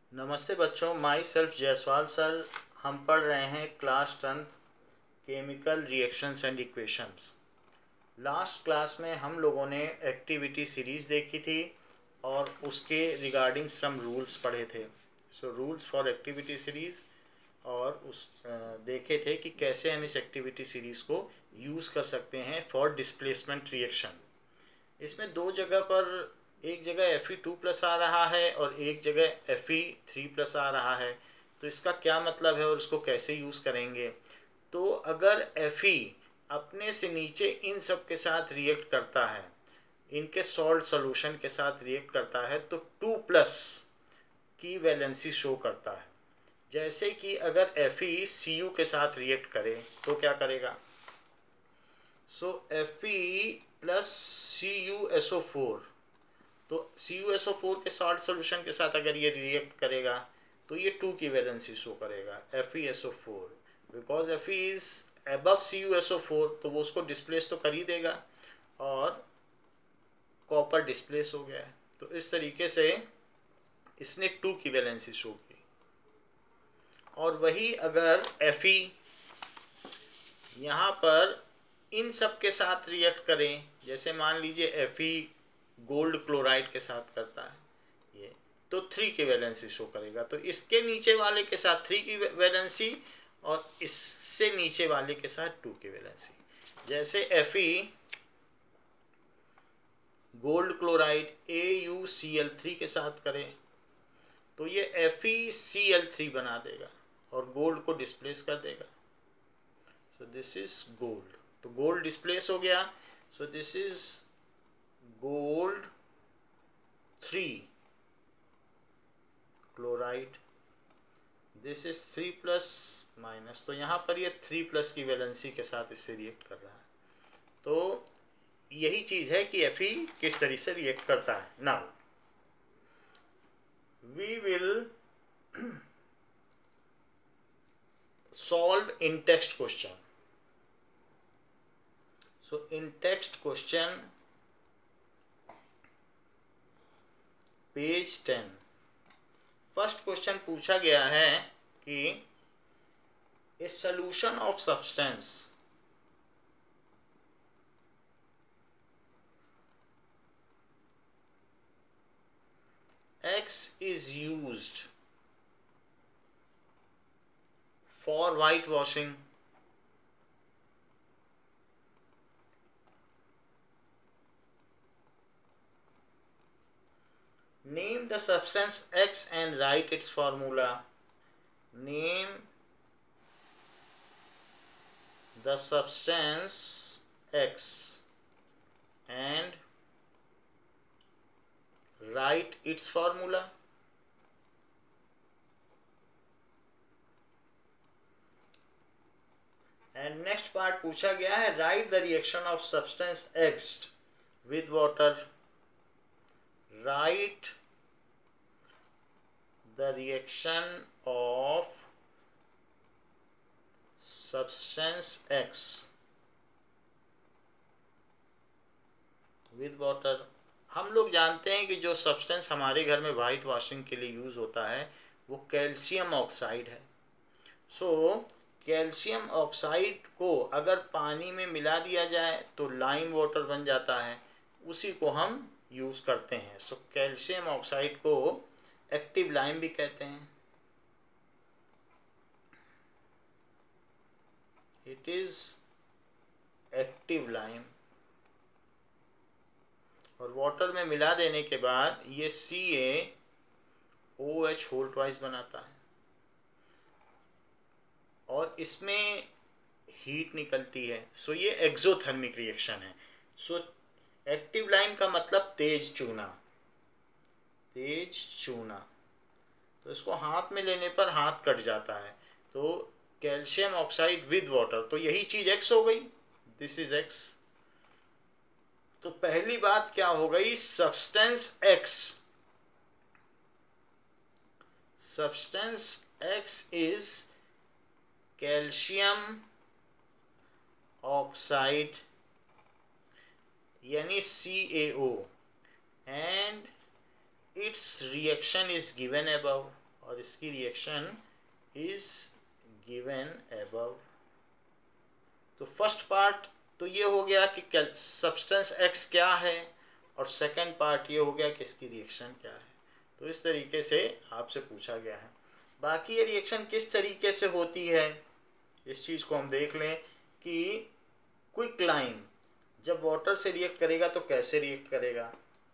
नमस्ते बच्चों, my self Jaiswal sir. हम पढ़ रहे हैं class 10 chemical reactions and equations. Last class में हम लोगों ने एक्टिविटी सीरीज़ देखी थी और उसके रिगार्डिंग सम रूल्स पढ़े थे। So rules for activity series और देखे थे कि कैसे हम इस एक्टिविटी सीरीज़ को यूज़ कर सकते हैं फॉर डिस्प्लेसमेंट रिएक्शन। इसमें दो जगह पर, एक जगह Fe2+ आ रहा है और एक जगह Fe3+ आ रहा है। तो इसका क्या मतलब है और इसको कैसे यूज़ करेंगे? तो अगर Fe अपने से नीचे इन सब के साथ रिएक्ट करता है, इनके सॉल्ट सोल्यूशन के साथ रिएक्ट करता है, तो 2+ की वैलेंसी शो करता है। जैसे कि अगर Fe Cu के साथ रिएक्ट करे तो क्या करेगा? सो Fe प्लस CuSO4, तो CuSO4 के सॉल्ट सोल्यूशन के साथ अगर ये रिएक्ट करेगा तो ये 2 की वैलेंसी शो करेगा, FeSO4। Because Fe is above CuSO4, तो वो उसको डिस्प्लेस तो कर ही देगा और कॉपर डिस्प्लेस हो गया है। तो इस तरीके से इसने 2 की वैलेंसी शो की। और वही अगर Fe यहाँ पर इन सब के साथ रिएक्ट करें, जैसे मान लीजिए Fe गोल्ड क्लोराइड के साथ करता है ये, तो 3 की वैलेंसी शो करेगा। तो इसके नीचे वाले के साथ 3 की वैलेंसी और इससे नीचे वाले के साथ 2 की वैलेंसी। जैसे Fe गोल्ड क्लोराइड AuCl3 के साथ करें तो ये FeCl3 बना देगा और गोल्ड को डिस्प्लेस कर देगा। सो दिस इज गोल्ड, तो गोल्ड डिस्प्लेस हो गया। So this is gold 3 chloride, this is 3+-, तो यहाँ पर ये 3+ की वैलेंसी के साथ इससे रिएक्ट कर रहा है। तो यही चीज़ है कि Fe किस तरह से रिएक्ट करता है। Now we will solve in text question. So in text question page 10, first question पूछा गया है कि a solution of substance X is used for whitewashing. Name the substance X and write its formula. Name the substance X and write its formula. And next part पूछा गया है, right the reaction of substance X with water. Right the reaction of substance X with water. हम लोग जानते हैं कि जो substance हमारे घर में वाइट वॉशिंग के लिए यूज़ होता है वो कैल्शियम ऑक्साइड है। सो कैल्शियम ऑक्साइड को अगर पानी में मिला दिया जाए तो लाइम वाटर बन जाता है, उसी को हम यूज़ करते हैं। सो कैल्शियम ऑक्साइड को एक्टिव लाइम भी कहते हैं। It is active lime. और वाटर में मिला देने के बाद ये CaOH होल ट्वाइस बनाता है और इसमें हीट निकलती है। सो ये एक्सोथर्मिक रिएक्शन है। सो एक्टिव लाइम का मतलब तेज चूना, तेज चूना। तो इसको हाथ में लेने पर हाथ कट जाता है। तो कैल्शियम ऑक्साइड विद वाटर, तो यही चीज़ X हो गई। This is X। तो पहली बात क्या हो गई, substance X is calcium oxide यानी CaO and its reaction is given above. और इसकी रिएक्शन इज गिवन अबव। तो फर्स्ट पार्ट तो ये हो गया कि सब्सटेंस एक्स क्या है, और सेकंड पार्ट ये हो गया कि इसकी रिएक्शन क्या है। तो इस तरीके से आपसे पूछा गया है। बाकी ये रिएक्शन किस तरीके से होती है, इस चीज़ को हम देख लें कि क्विक लाइम जब वाटर से रिएक्ट करेगा तो कैसे रिएक्ट करेगा।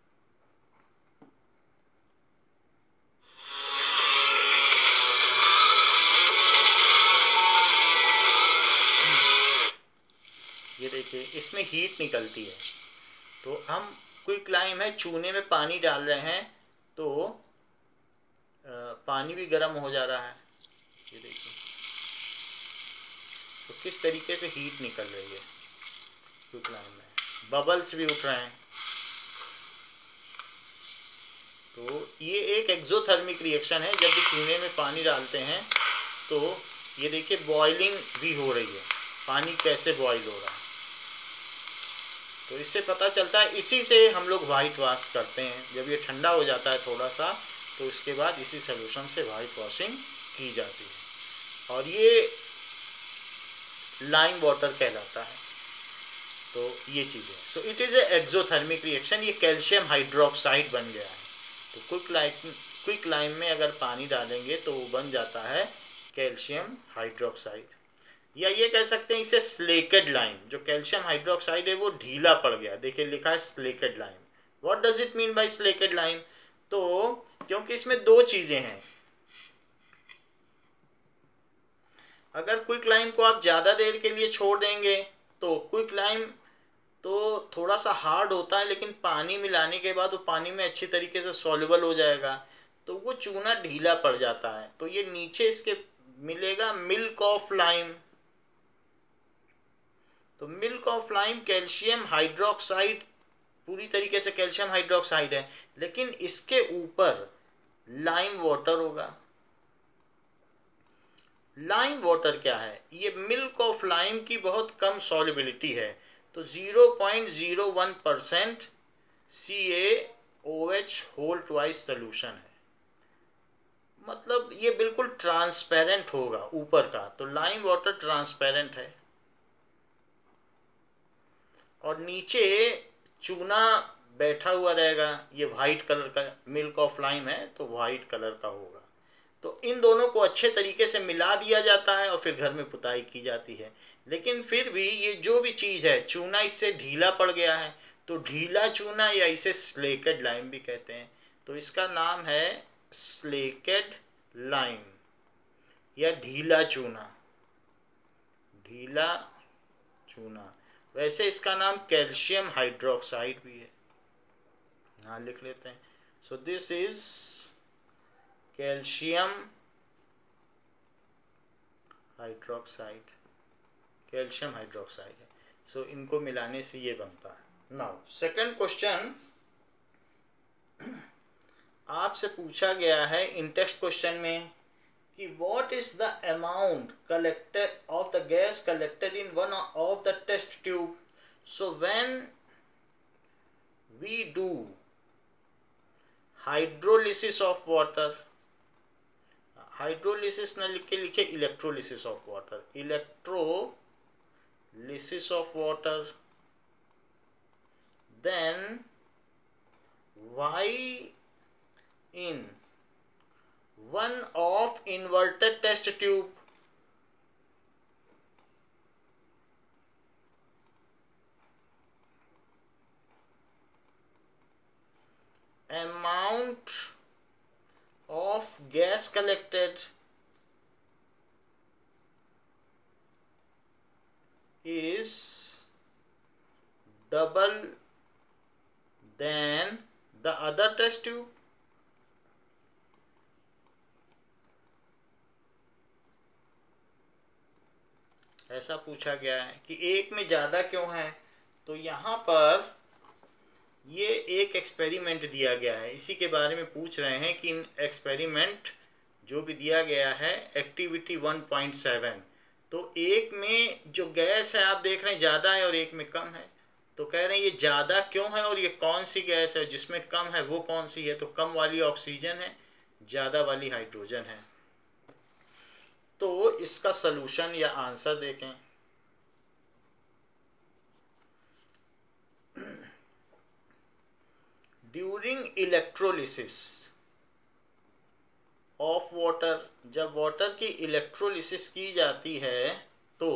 ये देखिए इसमें हीट निकलती है, तो हम क्विक लाइम है, चूने में पानी डाल रहे हैं तो पानी भी गर्म हो जा रहा है। ये देखिए तो किस तरीके से हीट निकल रही है क्विक लाइम में, बबल्स भी उठ रहे हैं। तो ये एक एक्सोथर्मिक रिएक्शन है। जब भी चूने में पानी डालते हैं तो ये देखिए बॉइलिंग भी हो रही है, पानी कैसे बॉइल हो रहा है। तो इससे पता चलता है, इसी से हम लोग वाइट वॉश करते हैं। जब ये ठंडा हो जाता है थोड़ा सा तो उसके बाद इसी सोल्यूशन से वाइट वॉशिंग की जाती है, और ये लाइम वाटर कहलाता है। तो ये चीज़ है। So it is a exothermic reaction. ये कैल्शियम हाइड्रोक्साइड बन गया है। तो क्विक लाइम में अगर पानी डालेंगे तो वो बन जाता है कैल्शियम हाइड्रोक्साइड, या ये कह सकते हैं इसे स्लेकेड लाइम। जो कैल्शियम हाइड्रोक्साइड है वो ढीला पड़ गया। देखिए लिखा है slaked lime. What does it mean by slaked lime? तो क्योंकि इसमें दो चीज़ें हैं। अगर क्विक लाइम को आप ज़्यादा देर के लिए छोड़ देंगे तो क्विक लाइम तो थोड़ा सा हार्ड होता है, लेकिन पानी मिलाने के बाद वो पानी में अच्छी तरीके से सॉल्युबल हो जाएगा, तो वो चूना ढीला पड़ जाता है। तो ये नीचे इसके मिलेगा मिल्क ऑफ लाइम। तो milk of lime calcium hydroxide, पूरी तरीके से कैल्शियम हाइड्रोक्साइड है, लेकिन इसके ऊपर लाइम वाटर होगा। लाइम वाटर क्या है? ये मिल्क ऑफ लाइम की बहुत कम सॉल्युबिलिटी है। तो 0.01% CaOH होल ट्वाइस सोल्यूशन है। मतलब ये बिल्कुल ट्रांसपेरेंट होगा ऊपर का। तो लाइम वाटर ट्रांसपेरेंट है, और नीचे चूना बैठा हुआ रहेगा। ये वाइट कलर का मिल्क ऑफ लाइम है तो वाइट कलर का होगा। तो इन दोनों को अच्छे तरीके से मिला दिया जाता है और फिर घर में पुताई की जाती है। लेकिन फिर भी ये जो भी चीज़ है, चूना इससे ढीला पड़ गया है, तो ढीला चूना या इसे स्लेकेड लाइम भी कहते हैं। तो इसका नाम है स्लेकेड लाइम या ढीला चूना। ढीला चूना। वैसे इसका नाम कैल्शियम हाइड्रोक्साइड भी है। यहाँ लिख लेते हैं। So this is calcium hydroxide. Calcium hydroxide है। सो इनको मिलाने से ये बनता है। नाउ सेकंड क्वेश्चन आपसे पूछा गया है इन टेक्स्ट क्वेश्चन में कि what is the amount collected of the gas collected in one of the test tube. So when we do hydrolysis of water, hydrolysis न लिख के लिखे electrolysis of water, electrolysis of water, then y in one of inverted test tube amount of gas collected is double than the other test tube. ऐसा पूछा गया है कि एक में ज़्यादा क्यों है। तो यहाँ पर ये एक एक्सपेरिमेंट दिया गया है, इसी के बारे में पूछ रहे हैं कि इन एक्सपेरिमेंट जो भी दिया गया है एक्टिविटी 1.7, तो एक में जो गैस है आप देख रहे हैं ज़्यादा है और एक में कम है। तो कह रहे हैं ये ज़्यादा क्यों है और ये कौन सी गैस है जिसमें कम है, वो कौन सी है। तो कम वाली ऑक्सीजन है, ज़्यादा वाली हाइड्रोजन है। तो इसका सलूशन या आंसर देखें। ड्यूरिंग इलेक्ट्रोलिसिस ऑफ वाटर, जब वाटर की इलेक्ट्रोलिसिस की जाती है तो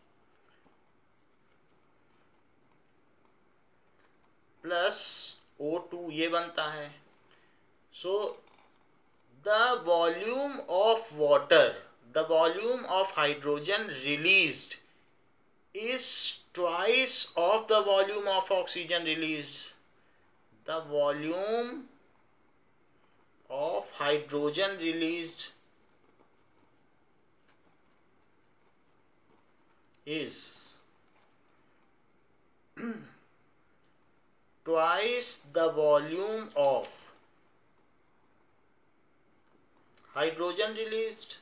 प्लस O2 ये बनता है। So the volume of water, the volume of hydrogen released is twice of the volume of oxygen released. The volume of hydrogen released is twice the volume of hydrogen released.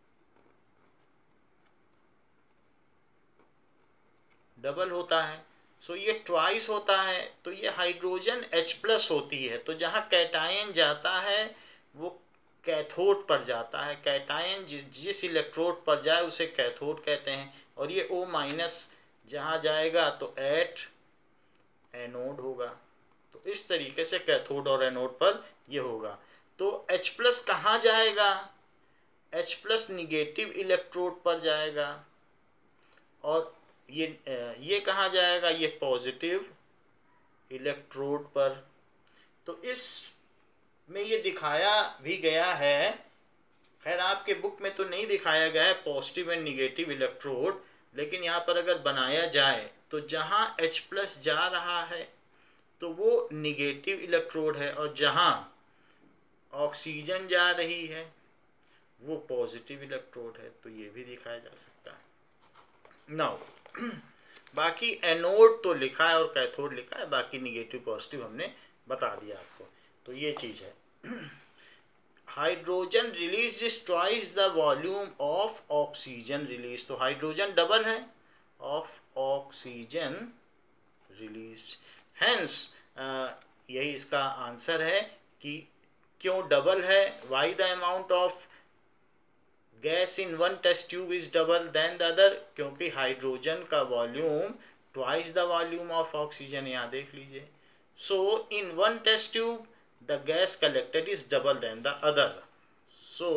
Double होता है। सो ये twice होता है, तो ये hydrogen H+ होती है। तो जहाँ कैटायन जाता है वो कैथोड पर जाता है। कैटायन जिस इलेक्ट्रोड पर जाए उसे कैथोड कहते हैं। और ये O- जहाँ जाएगा तो एट एनोड होगा। तो इस तरीके से कैथोड और एनोड पर ये होगा। तो H+ कहाँ जाएगा? H+ निगेटिव इलेक्ट्रोड पर जाएगा। और ये कहाँ जाएगा? ये पॉजिटिव इलेक्ट्रोड पर। तो इस में ये दिखाया भी गया है, खैर आपके बुक में तो नहीं दिखाया गया है पॉजिटिव एंड निगेटिव इलेक्ट्रोड, लेकिन यहाँ पर अगर बनाया जाए तो जहाँ H+ जा रहा है तो वो निगेटिव इलेक्ट्रोड है, और जहाँ ऑक्सीजन जा रही है वो पॉजिटिव इलेक्ट्रोड है। तो ये भी दिखाया जा सकता है। नाउ बाकी एनोड तो लिखा है और कैथोड लिखा है, बाकी निगेटिव पॉजिटिव हमने बता दिया आपको। तो ये चीज़ है। Hydrogen release is twice the volume of oxygen release. तो हाइड्रोजन डबल है ऑफ ऑक्सीजन रिलीज। हैंस यही इसका आंसर है कि क्यों डबल है। Why the amount of gas in one test tube is double than the other, क्योंकि hydrogen का volume twice the volume of oxygen. यहाँ देख लीजिए। So in one test tube the gas collected is double than the other. So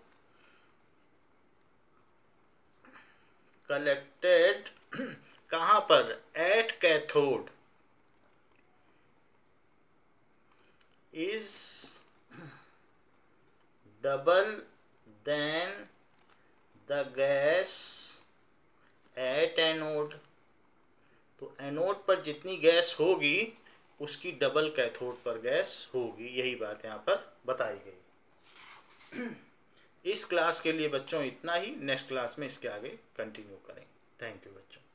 collected कहाँ पर? At cathode is double than the gas at anode. तो anode पर जितनी gas होगी उसकी डबल कैथोड पर गैस होगी। यही बात यहाँ पर बताई गई। इस क्लास के लिए बच्चों इतना ही। नेक्स्ट क्लास में इसके आगे कंटिन्यू करेंगे। थैंक यू बच्चों।